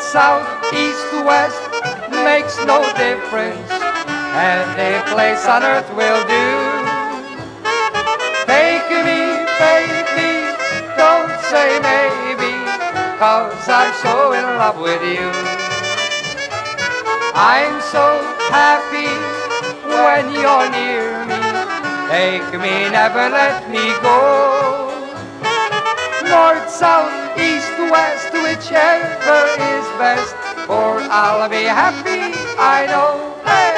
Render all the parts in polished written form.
south, east, west, makes no difference. Any place on earth will do. Take me, baby, don't say maybe, 'cause I'm so in love with you. I'm so happy when you're near me. Take me, never let me go. North, south, east, west, whichever is best, for I'll be happy, I know. Hey!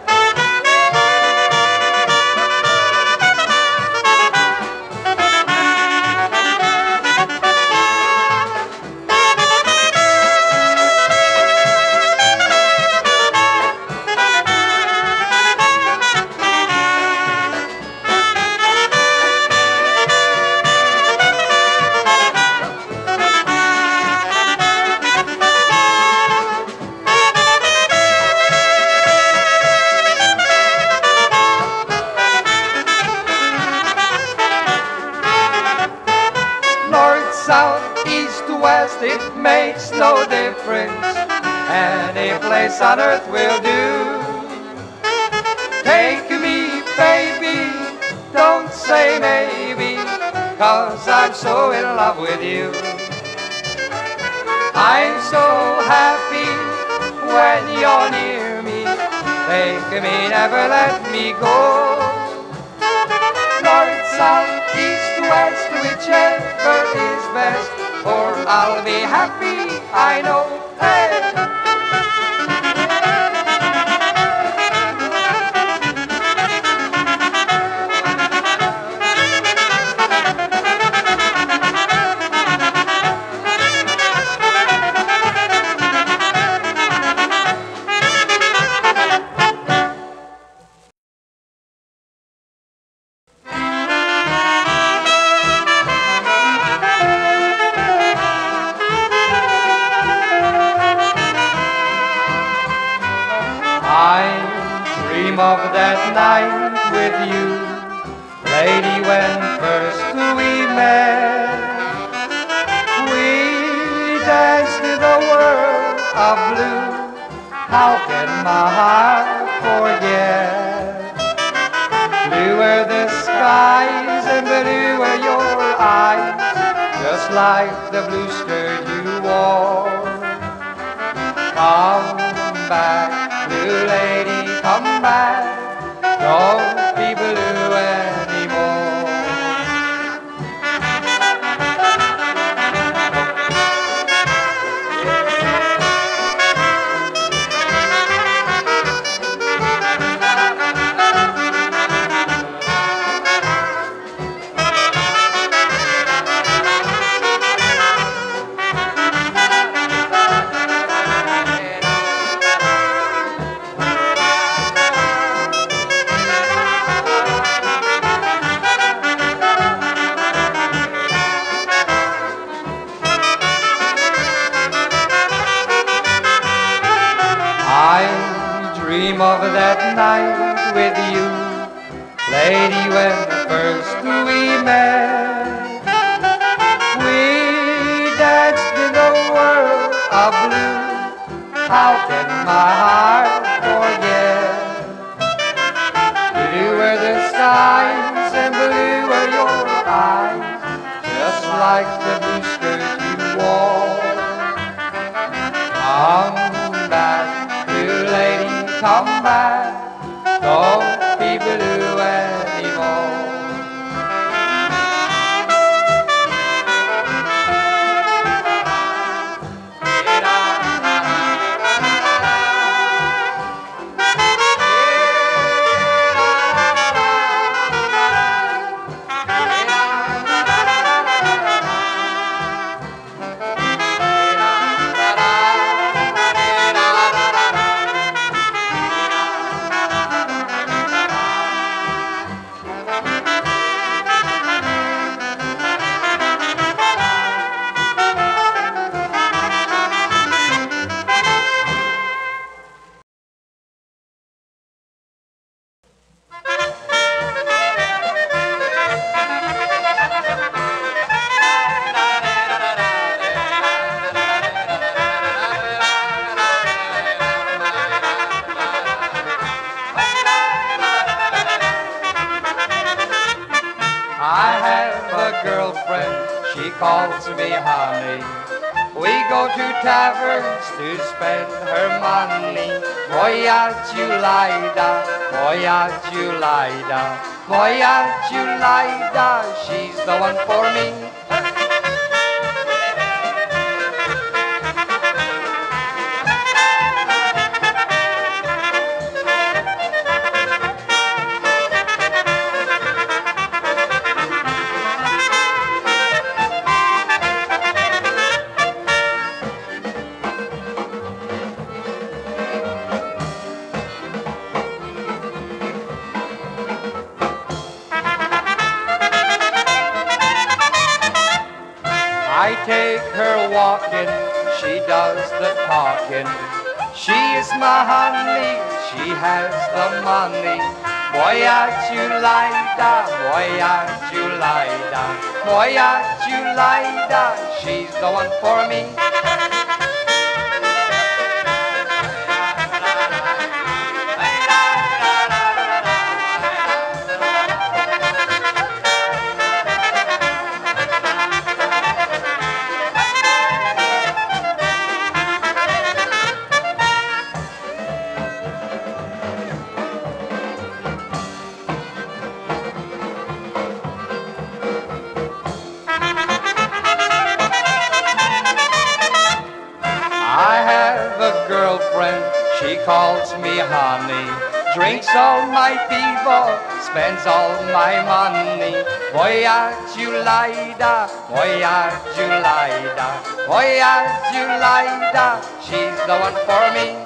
South, east, west, it makes no difference. Any place on earth will do. Take me, baby, don't say maybe, 'cause I'm so in love with you. I'm so happy when you're near me. Take me, never let me go. North, south, east, west, whichever is best, for I'll be happy, I know. Hey! I dream of that night with you, lady, when first we met. We danced in a world of blue, how can my heart forget? Blue were the skies and blue were your eyes, just like the blue skirt you wore. Come back, blue lady, come back, don't be blue anymore. I dream of that night with you, lady, when first we met. We danced in a world of blue, how can my heart forget? Blue were the skies and blue were your eyes, just like the blue skirt you wore. Come back, blue lady, come back, don't be blue anymore. me honey. We go to taverns to spend her money. Moja Julida, moja Julida, moja Julida, she's the one for me. I take her walking, she does the talking. She is my honey, she has the money. Moja Julida, moja Julida, moja Julida, she's the one for me. I have a girlfriend, she calls me honey. Drinks all my fever, spends all my money. Moja Julida, moja Julida, moja Julida, she's the one for me.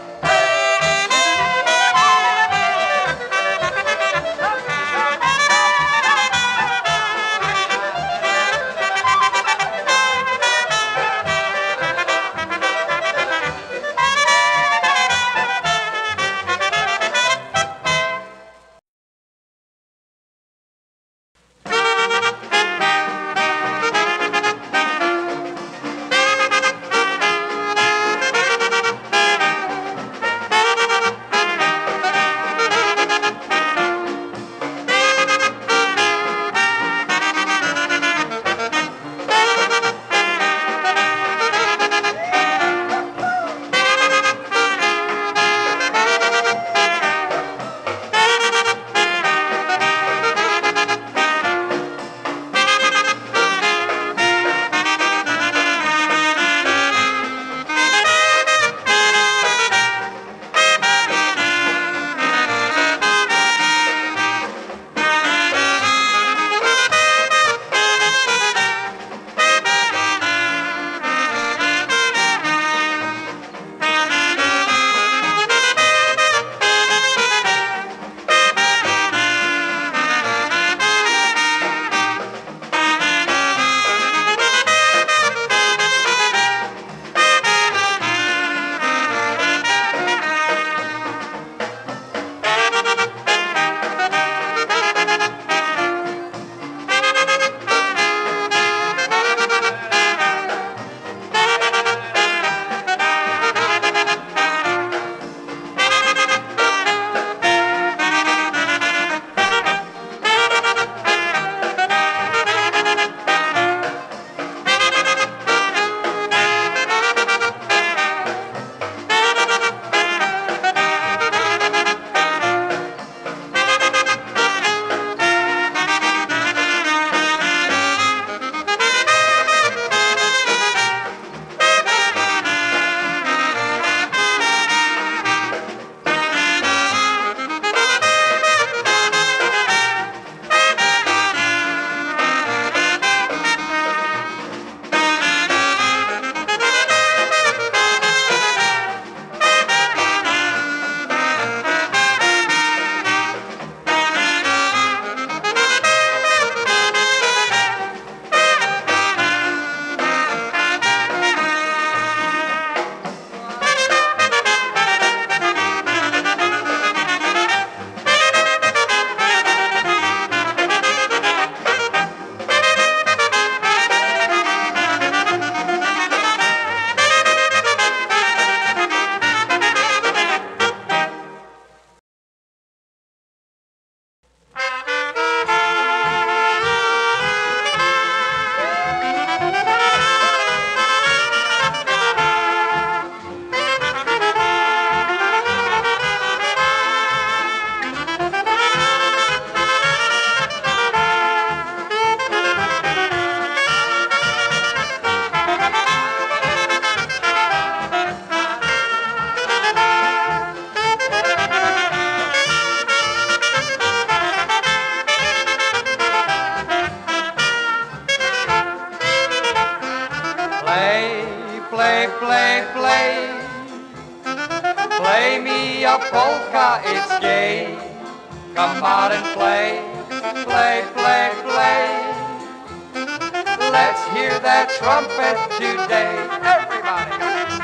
Play, play, play, play. Play me a polka, it's gay. Come out and play, play, play, play. Let's hear that trumpet today. Everybody.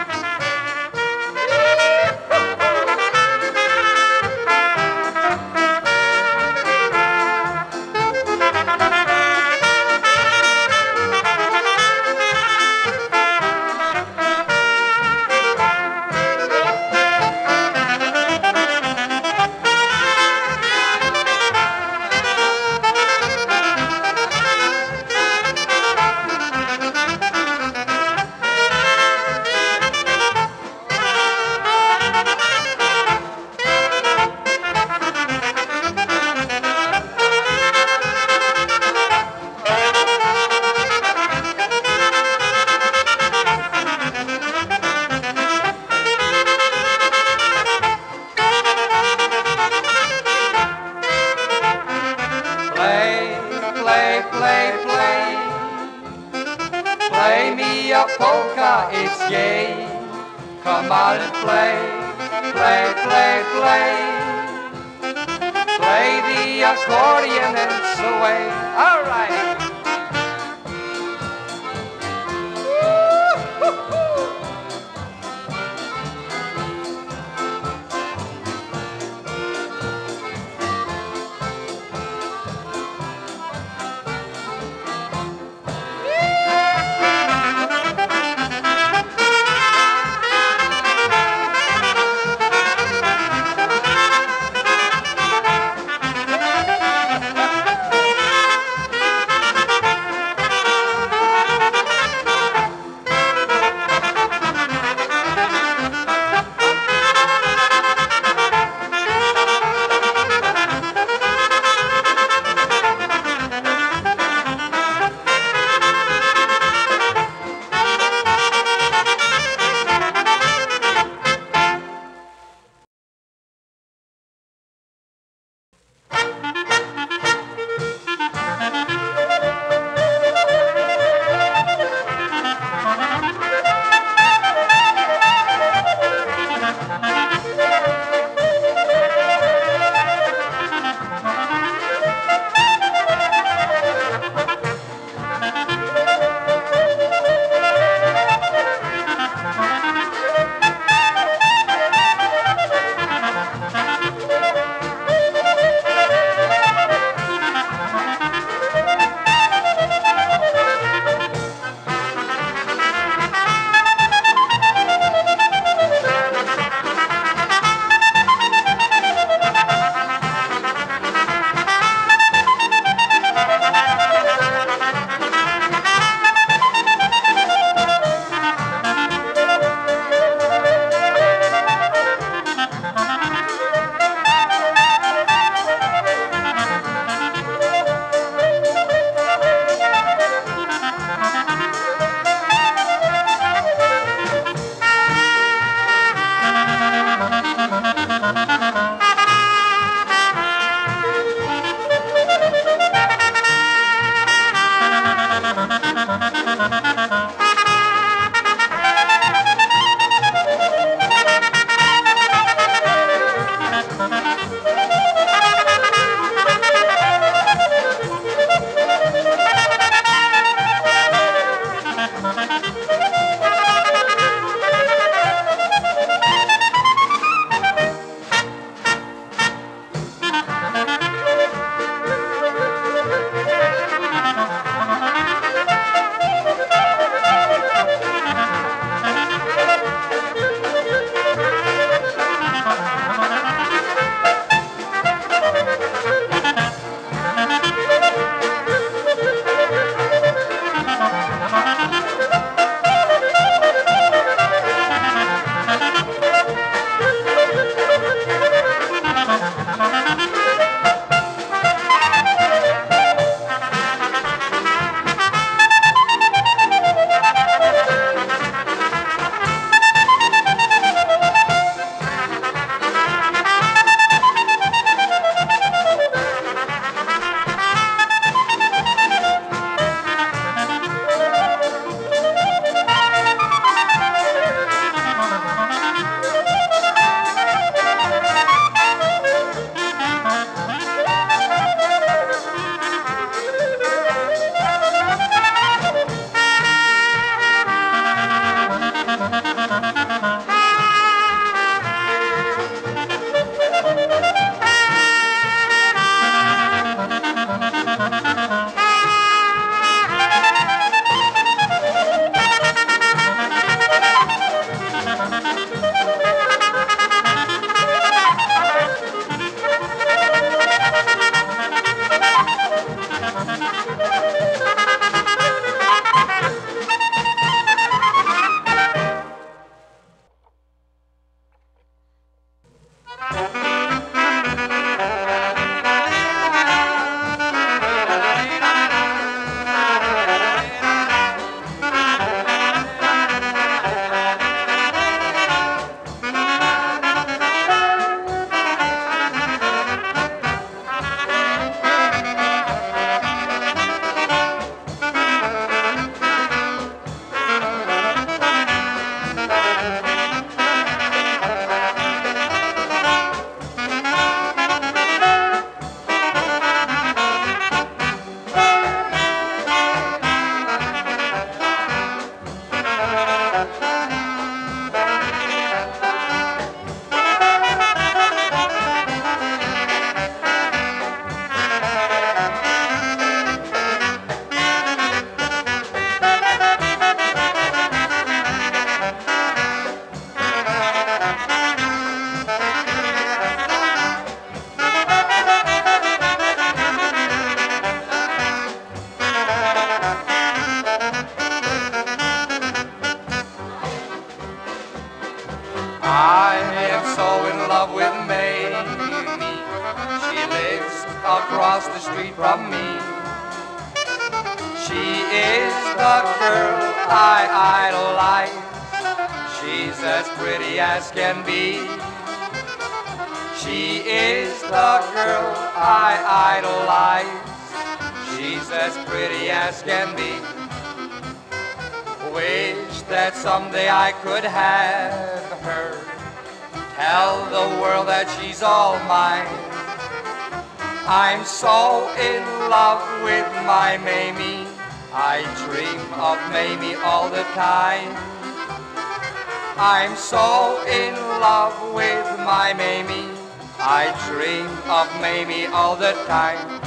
Play, play, play. Play me a polka, it's gay. Come out and play, play, play, play. Play the accordion and sway. All right. I am so in love with Mamie. She lives across the street from me. She is the girl I idolize. She's as pretty as can be. She is the girl I idolize. She's as pretty as can be. Wish that someday I could have her. Tell the world that she's all mine. I'm so in love with my Mamie. I dream of Mamie all the time. I'm so in love with my Mamie. I dream of Mamie all the time.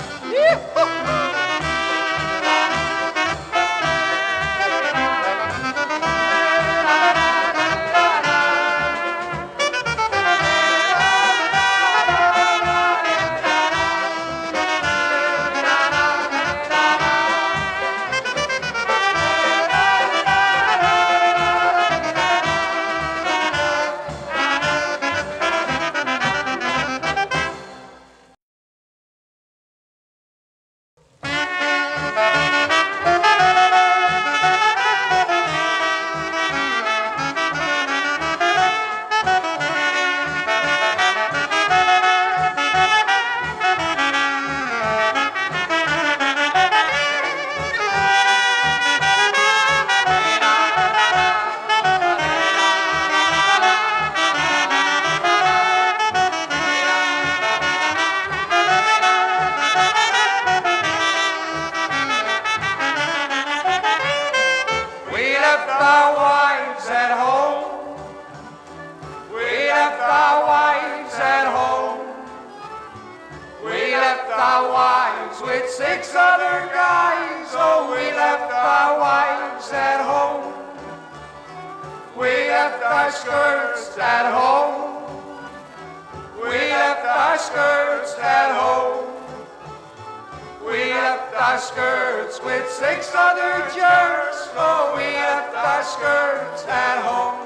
With 6 other guys, oh, we left our wives at home. We left our skirts at home. We left our skirts at home. We left our skirts with 6 other jerks, oh, we left our skirts at home.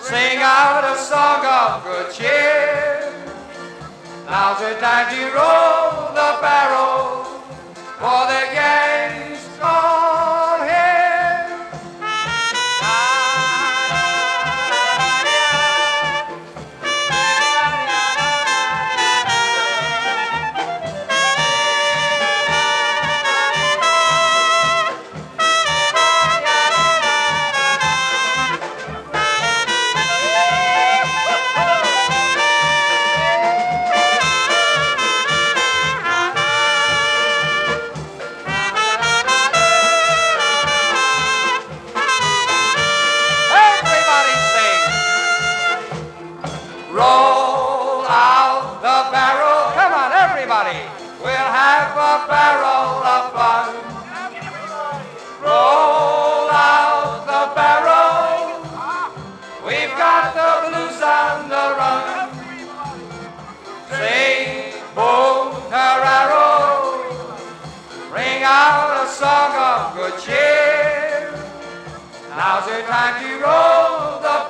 sing out a song of good cheer. Now's the time to roll the barrel, for the gang's gone here. Roll out the barrel, come on everybody, we'll have a barrel of fun. Roll out the barrel, we've got the blues on the run. Sing, boom, tararo, ring out a song of good cheer. Now's the time to roll the